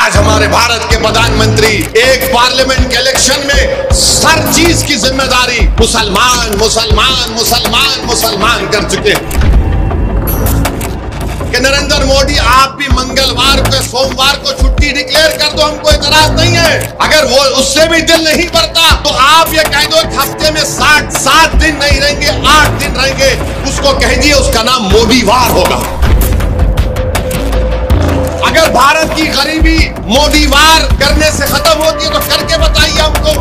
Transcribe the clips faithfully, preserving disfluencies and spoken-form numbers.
आज हमारे भारत के प्रधानमंत्री एक पार्लियामेंट के इलेक्शन में हर चीज की जिम्मेदारी मुसलमान मुसलमान मुसलमान मुसलमान कर चुके हैं कि नरेंद्र मोदी आप भी मंगलवार को सोमवार को छुट्टी डिक्लेयर कर दो, हमको इतराज नहीं है। अगर वो उससे भी दिल नहीं भरता तो आप ये कह दो कि हफ्ते में साठ सात दिन नहीं रहेंगे, आठ दिन रहेंगे, उसको कह दिए उसका नाम मोदीवार होगा। अगर भारत की गरीबी मोदीवार करने से खत्म होती है तो करके बताइए हमको।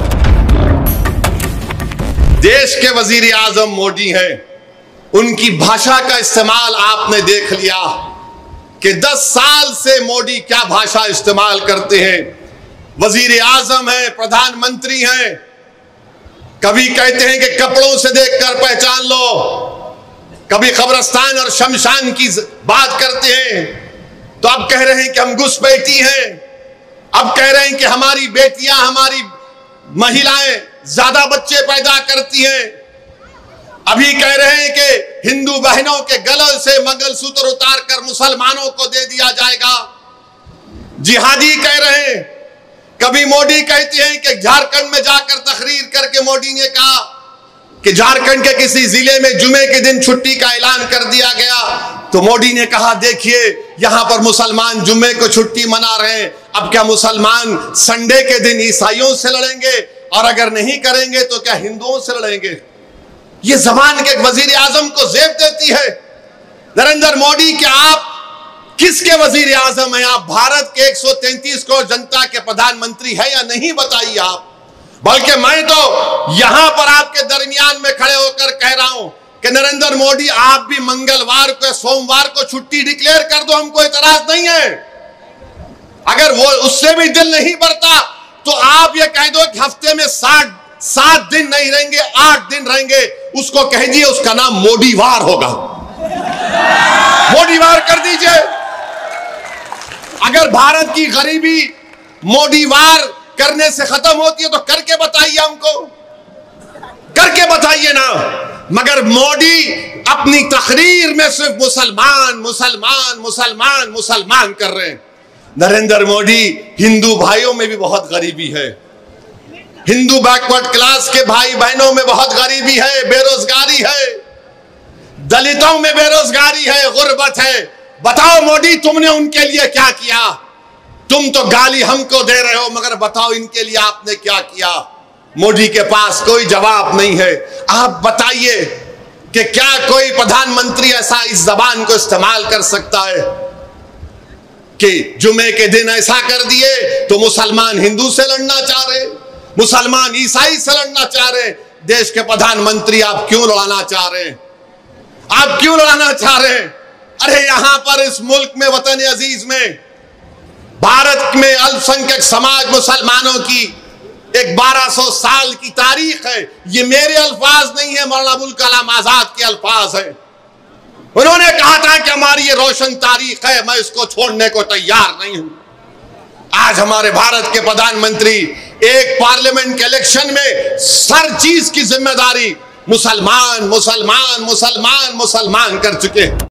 देश के वजीर आजम मोदी हैं, उनकी भाषा का इस्तेमाल आपने देख लिया कि दस साल से मोदी क्या भाषा इस्तेमाल करते हैं। वजीर आजम है, प्रधानमंत्री हैं, कभी कहते हैं कि कपड़ों से देखकर पहचान लो, कभी कब्रिस्तान और शमशान की बात करते हैं, तो अब कह रहे हैं कि हम घुसपैठी हैं, अब कह रहे हैं कि हमारी बेटियां हमारी महिलाएं ज्यादा बच्चे पैदा करती हैं, अभी कह रहे हैं कि हिंदू बहनों के गले से मंगलसूत्र उतारकर मुसलमानों को दे दिया जाएगा, जिहादी कह रहे हैं। कभी मोदी कहते हैं कि झारखंड में जाकर तकरीर करके मोदी ने कहा कि झारखंड के किसी जिले में जुमे के दिन छुट्टी का ऐलान कर दिया गया, तो मोदी ने कहा देखिए यहां पर मुसलमान जुमे को छुट्टी मना रहे हैं, अब क्या मुसलमान संडे के दिन ईसाइयों से लड़ेंगे, और अगर नहीं करेंगे तो क्या हिंदुओं से लड़ेंगे। ये जबान के वजीर आजम को जेब देती है। नरेंद्र मोदी, क्या आप किसके वजीर आजम हैं? आप भारत के एक सौ तैंतीस करोड़ जनता के प्रधानमंत्री हैं या नहीं, बताइए आप। बल्कि मैं तो यहां पर आपके दरमियान में खड़े होकर कह रहा हूं कि नरेंद्र मोदी आप भी मंगलवार को सोमवार को छुट्टी डिक्लेयर कर दो, हमको इतराज नहीं है। अगर वो उससे भी दिल नहीं भरता तो आप ये कह दो कि हफ्ते में साठ सात दिन नहीं रहेंगे, आठ दिन रहेंगे, उसको कह दिए उसका नाम मोदीवार होगा। मोदीवार कर दीजिए। अगर भारत की गरीबी मोदीवार करने से खत्म होती है तो करके बताइए हमको, करके बताइए ना। मगर मोदी अपनी तकरीर में सिर्फ मुसलमान मुसलमान मुसलमान मुसलमान कर रहे हैं। नरेंद्र मोदी, हिंदू भाइयों में भी बहुत गरीबी है, हिंदू बैकवर्ड क्लास के भाई बहनों में बहुत गरीबी है, बेरोजगारी है, दलितों में बेरोजगारी है, गुर्बत है। बताओ मोदी तुमने उनके लिए क्या किया? तुम तो गाली हमको दे रहे हो, मगर बताओ इनके लिए आपने क्या किया? मोदी के पास कोई जवाब नहीं है। आप बताइए कि क्या कोई प्रधानमंत्री ऐसा इस जबान को इस्तेमाल कर सकता है कि जुमे के दिन ऐसा कर दिए तो मुसलमान हिंदू से लड़ना चाह रहे, मुसलमान ईसाई से लड़ना चाह रहे। देश के प्रधानमंत्री, आप क्यों लड़ाना चाह रहे हैं? आप क्यों लड़ाना चाह रहे हैं? अरे यहां पर इस मुल्क में, वतन अजीज में, भारत में अल्पसंख्यक समाज मुसलमानों की एक बारह सौ साल की तारीख है। ये मेरे अल्फाज नहीं है, मौलाना अबुल कलाम आजाद के अल्फाज है। उन्होंने कहा था कि हमारी ये रोशन तारीख है, मैं इसको छोड़ने को तैयार नहीं हूं। आज हमारे भारत के प्रधानमंत्री एक पार्लियामेंट के इलेक्शन में हर चीज की जिम्मेदारी मुसलमान मुसलमान मुसलमान मुसलमान कर चुके हैं।